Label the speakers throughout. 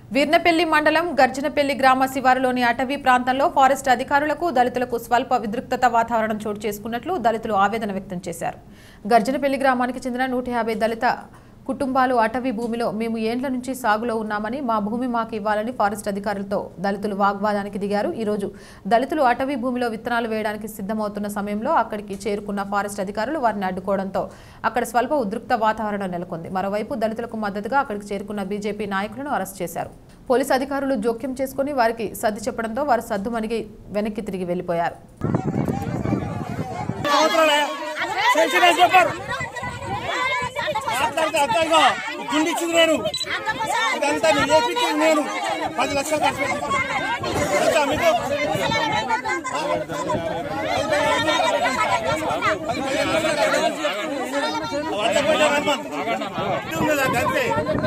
Speaker 1: వీర్నపల్లి మండలం గర్జనపల్లి గ్రామ శివారులోని అటవీ ప్రాంతంలో ఫారెస్ట్ అధికారులకు దళితులకు స్వల్ప విద్రిక్తత వాతావరణం చోటు చేసుకున్నట్లు దళితులు ఆవేదన వ్యక్తం చేశారు. గర్జనపల్లి గ్రామానికి చెందిన 150 దళిత కుటుంబాలు అటవీ భూమిలో మేము ఏండ్ల నుంచి సాగులో ఉన్నామని మా భూమి మాకు ఇవ్వాలని ఫారెస్ట్ అధికారులతో దళితులు వాగ్వాదానికి దిగారు. ఈ రోజు దళితులు అటవీ భూమిలో విత్తనాలు వేయడానికి సిద్ధమవుతున్న సమయంలో అక్కడికి చేరుకున్న ఫారెస్ట్ అధికారులు వారిని అడ్డుకోవడంతో అక్కడ స్వల్ప ఉద్రిక్త వాతావరణం నెలకొంది. మరోవైపు దళితులకు మద్దతుగా అక్కడికి చేరుకున్న బీజేపీ నాయకులను అరెస్ట్ చేశారు. పోలీసు అధికారులు జోక్యం చేసుకుని వారికి సర్ది చెప్పడంతో వారు సద్దుమణిగి వెనక్కి తిరిగి వెళ్లిపోయారు.
Speaker 2: గుండిచ్చింది నేను ఇదంతా నేను ఏపించింది నేను 10 లక్షలు ఖర్చు పెట్టి మీకు అంతే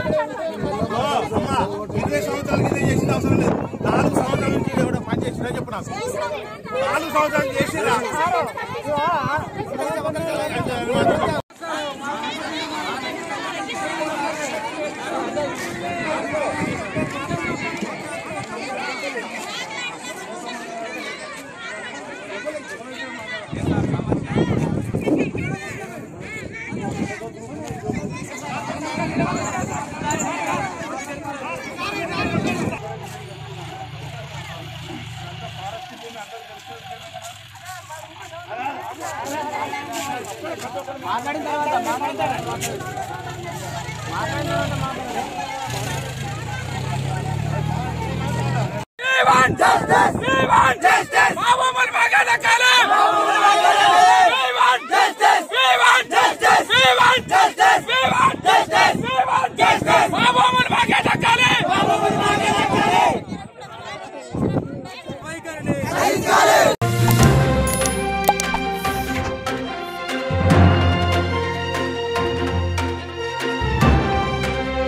Speaker 2: 20 సంవత్సరాల కింద చేసిన అవసరం లేదు. 4 సంవత్సరాల నుంచి ఎవడో పని చేసినా చెప్పు నాకు 4 సంవత్సరాలు చేసినా మాట్లాడిన తర్వాత
Speaker 3: justice!